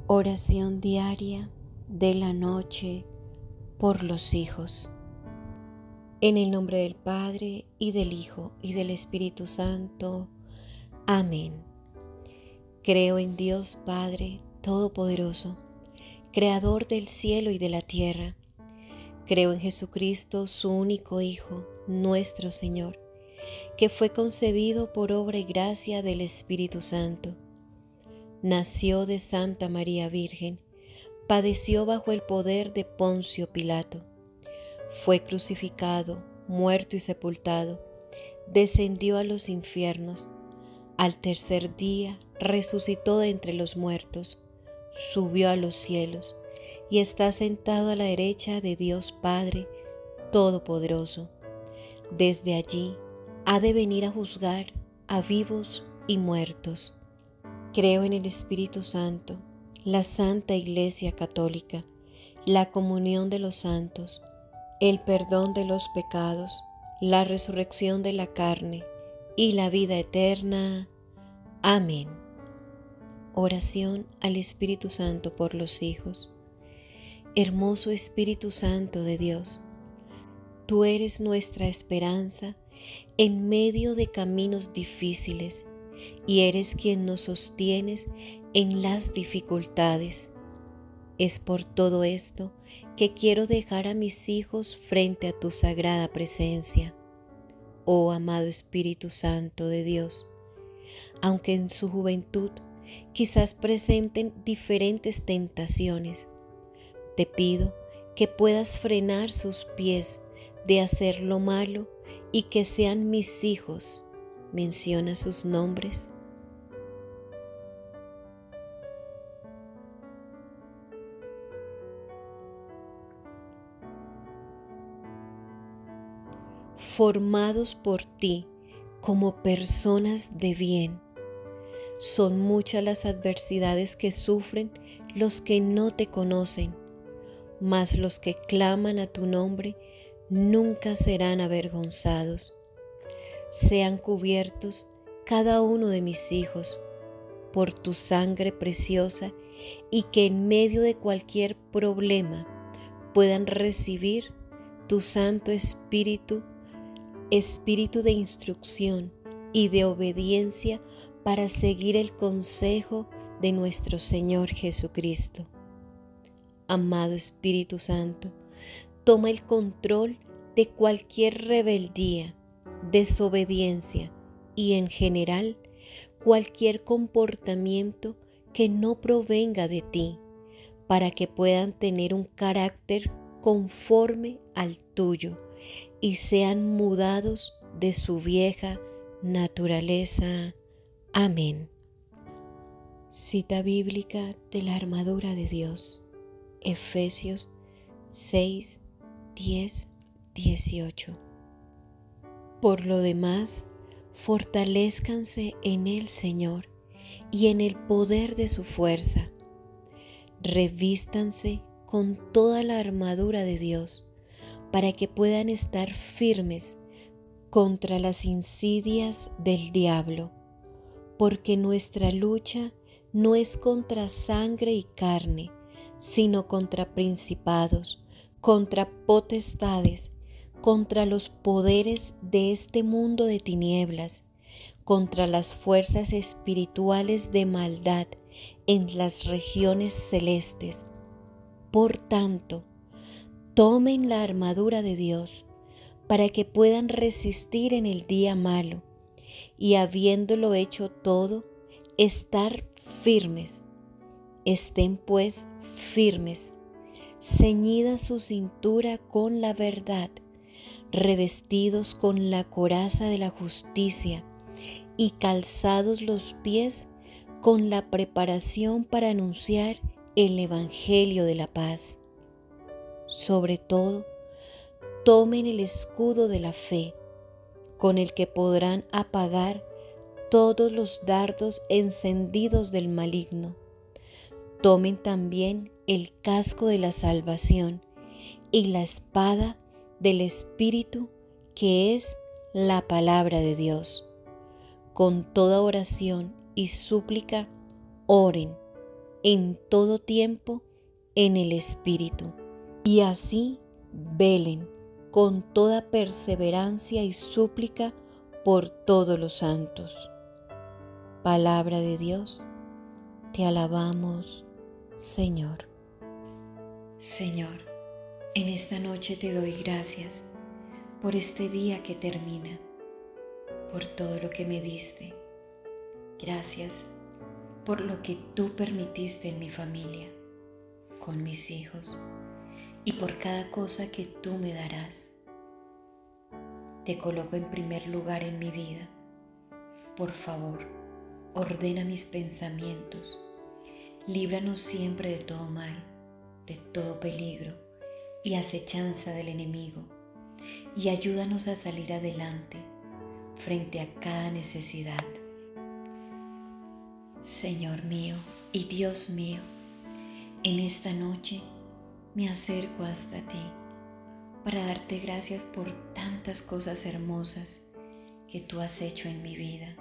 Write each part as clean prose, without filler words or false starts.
Oración diaria de la noche por los hijos. En el nombre del Padre, y del Hijo, y del Espíritu Santo. Amén. Creo en Dios Padre Todopoderoso, Creador del cielo y de la tierra. Creo en Jesucristo, su único Hijo, nuestro Señor, que fue concebido por obra y gracia del Espíritu Santo. Nació de Santa María Virgen, padeció bajo el poder de Poncio Pilato, fue crucificado, muerto y sepultado, descendió a los infiernos, al tercer día resucitó de entre los muertos, subió a los cielos y está sentado a la derecha de Dios Padre Todopoderoso. Desde allí ha de venir a juzgar a vivos y muertos. Creo en el Espíritu Santo, la Santa Iglesia Católica, la comunión de los santos, el perdón de los pecados, la resurrección de la carne y la vida eterna. Amén. Oración al Espíritu Santo por los hijos. Hermoso Espíritu Santo de Dios, tú eres nuestra esperanza en medio de caminos difíciles, y eres quien nos sostienes en las dificultades. Es por todo esto que quiero dejar a mis hijos frente a tu sagrada presencia. Oh amado Espíritu Santo de Dios, aunque en su juventud quizás presenten diferentes tentaciones, te pido que puedas frenar sus pies de hacer lo malo y que sean mis hijos. Menciona sus nombres. Formados por ti como personas de bien. Son muchas las adversidades que sufren los que no te conocen, mas los que claman a tu nombre nunca serán avergonzados. Sean cubiertos cada uno de mis hijos por tu sangre preciosa, y que en medio de cualquier problema puedan recibir tu Santo Espíritu, Espíritu de instrucción y de obediencia para seguir el consejo de nuestro Señor Jesucristo. Amado Espíritu Santo, toma el control de cualquier rebeldía, desobediencia y en general cualquier comportamiento que no provenga de ti, para que puedan tener un carácter conforme al tuyo y sean mudados de su vieja naturaleza. Amén. Cita bíblica de la armadura de Dios, Efesios 6, 10, 18. Por lo demás, fortalézcanse en el Señor y en el poder de su fuerza. Revístanse con toda la armadura de Dios para que puedan estar firmes contra las insidias del diablo, porque nuestra lucha no es contra sangre y carne, sino contra principados, contra potestades, contra los poderes de este mundo de tinieblas, contra las fuerzas espirituales de maldad en las regiones celestes. Por tanto, tomen la armadura de Dios para que puedan resistir en el día malo y, habiéndolo hecho todo, estar firmes. Estén pues firmes, ceñida su cintura con la verdad, revestidos con la coraza de la justicia y calzados los pies con la preparación para anunciar el Evangelio de la paz. Sobre todo, tomen el escudo de la fe, con el que podrán apagar todos los dardos encendidos del maligno. Tomen también el casco de la salvación y la espada del Espíritu, que es la palabra de Dios. Con toda oración y súplica, oren en todo tiempo en el Espíritu, y así velen con toda perseverancia y súplica por todos los santos. Palabra de Dios, te alabamos, Señor. Señor, en esta noche te doy gracias por este día que termina, por todo lo que me diste. Gracias por lo que tú permitiste en mi familia, con mis hijos, y por cada cosa que tú me darás. Te coloco en primer lugar en mi vida. Por favor, ordena mis pensamientos. Líbranos siempre de todo mal, de todo peligro y acechanza del enemigo, y ayúdanos a salir adelante frente a cada necesidad. Señor mío y Dios mío, en esta noche me acerco hasta ti para darte gracias por tantas cosas hermosas que tú has hecho en mi vida,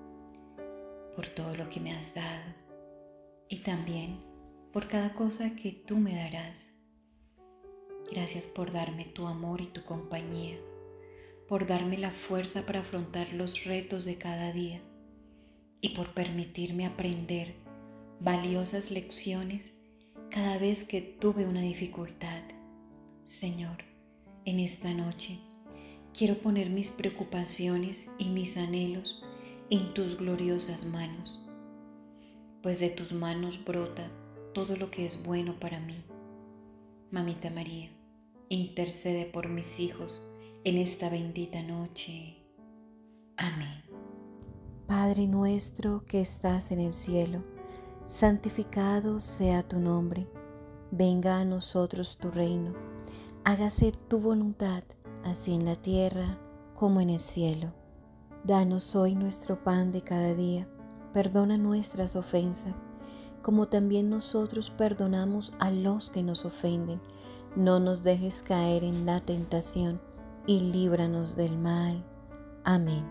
por todo lo que me has dado y también por cada cosa que tú me darás. Gracias por darme tu amor y tu compañía, por darme la fuerza para afrontar los retos de cada día y por permitirme aprender valiosas lecciones cada vez que tuve una dificultad. Señor, en esta noche quiero poner mis preocupaciones y mis anhelos en tus gloriosas manos, pues de tus manos brota todo lo que es bueno para mí. Mamita María, intercede por mis hijos en esta bendita noche. Amén. Padre nuestro que estás en el cielo, santificado sea tu nombre. Venga a nosotros tu reino. Hágase tu voluntad, así en la tierra como en el cielo. Danos hoy nuestro pan de cada día. Perdona nuestras ofensas, como también nosotros perdonamos a los que nos ofenden. No nos dejes caer en la tentación y líbranos del mal. Amén.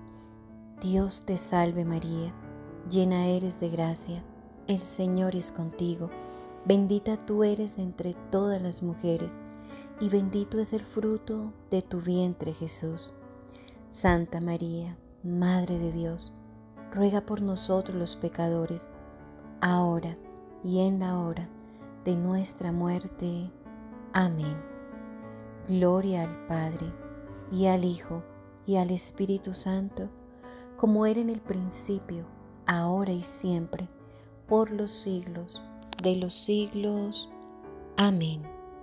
Dios te salve María, llena eres de gracia, el Señor es contigo. Bendita tú eres entre todas las mujeres, y bendito es el fruto de tu vientre Jesús. Santa María, Madre de Dios, ruega por nosotros los pecadores, ahora y en la hora de nuestra muerte. Amén. Gloria al Padre, y al Hijo, y al Espíritu Santo, como era en el principio, ahora y siempre, por los siglos de los siglos. Amén.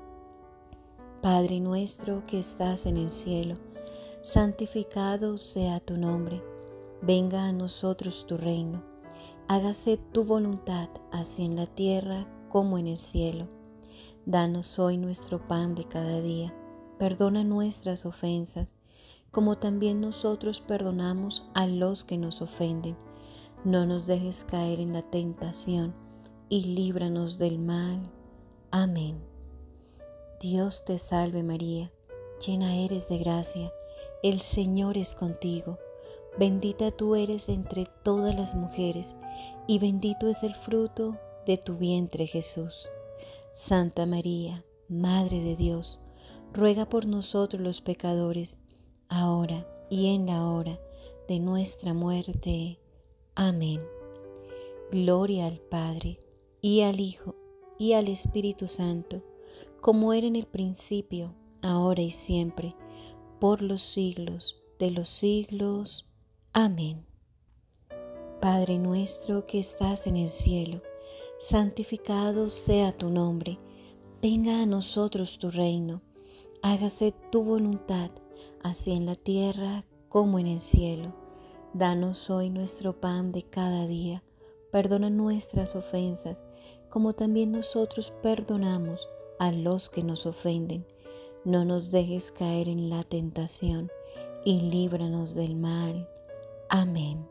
Padre nuestro que estás en el cielo, santificado sea tu nombre. Venga a nosotros tu reino. Hágase tu voluntad, así en la tierra como en el cielo. Danos hoy nuestro pan de cada día. Perdona nuestras ofensas, como también nosotros perdonamos a los que nos ofenden. No nos dejes caer en la tentación, y líbranos del mal. Amén. Dios te salve María, llena eres de gracia, el Señor es contigo. Bendita tú eres entre todas las mujeres, y bendito es el fruto de tu vientre Jesús. Santa María, Madre de Dios, ruega por nosotros los pecadores, ahora y en la hora de nuestra muerte. Amén. Gloria al Padre, y al Hijo, y al Espíritu Santo, como era en el principio, ahora y siempre, por los siglos de los siglos. Amén. Padre nuestro que estás en el cielo, santificado sea tu nombre. Venga a nosotros tu reino. Hágase tu voluntad, así en la tierra como en el cielo. Danos hoy nuestro pan de cada día. Perdona nuestras ofensas, como también nosotros perdonamos a los que nos ofenden. No nos dejes caer en la tentación, y líbranos del mal. Amén.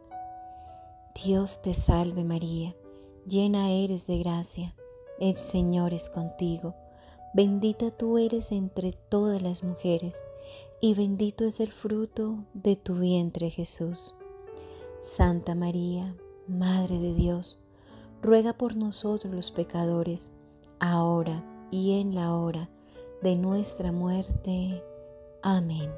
Dios te salve María, llena eres de gracia, el Señor es contigo. Bendita tú eres entre todas las mujeres, y bendito es el fruto de tu vientre Jesús. Santa María, Madre de Dios, ruega por nosotros los pecadores, ahora y en la hora de nuestra muerte. Amén.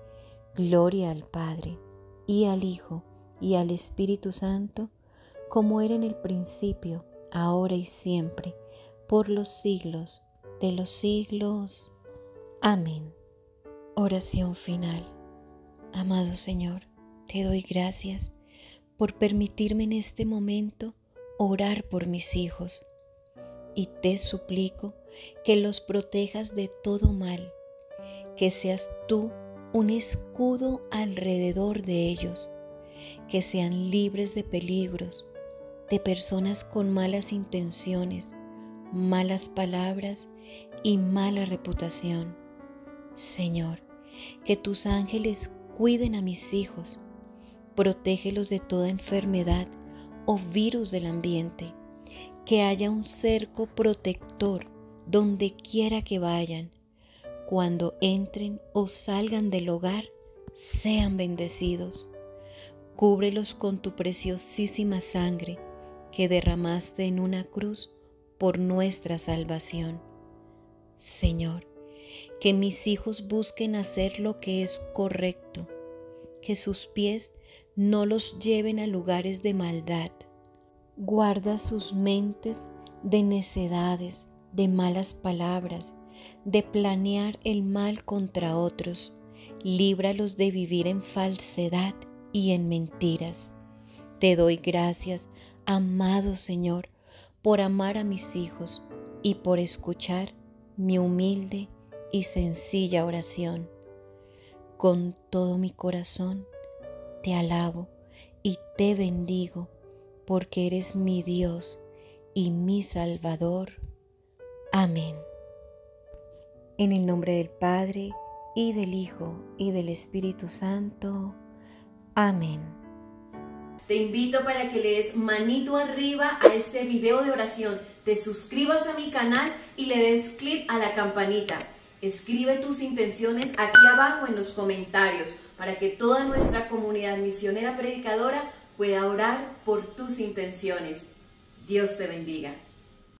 Gloria al Padre, y al Hijo, y al Espíritu Santo, como era en el principio, ahora y siempre, por los siglos de los siglos. Amén. Oración final. Amado Señor, te doy gracias por permitirme en este momento orar por mis hijos, y te suplico que los protejas de todo mal, que seas tú un escudo alrededor de ellos, que sean libres de peligros, de personas con malas intenciones, malas palabras y mala reputación. Señor, que tus ángeles cuiden a mis hijos, protégelos de toda enfermedad o virus del ambiente, que haya un cerco protector donde quiera que vayan. Cuando entren o salgan del hogar, sean bendecidos. Cúbrelos con tu preciosísima sangre que derramaste en una cruz por nuestra salvación. Señor, que mis hijos busquen hacer lo que es correcto, que sus pies no los lleven a lugares de maldad. Guarda sus mentes de necedades, de malas palabras, de planear el mal contra otros. Líbralos de vivir en falsedad y en mentiras. Te doy gracias, amado Señor, por amar a mis hijos y por escuchar mi humilde y sencilla oración. Con todo mi corazón te alabo y te bendigo, porque eres mi Dios y mi Salvador. Amén. En el nombre del Padre, y del Hijo, y del Espíritu Santo. Amén. Te invito para que le des manito arriba a este video de oración, te suscribas a mi canal y le des clic a la campanita. Escribe tus intenciones aquí abajo en los comentarios para que toda nuestra comunidad misionera predicadora pueda orar por tus intenciones. Dios te bendiga.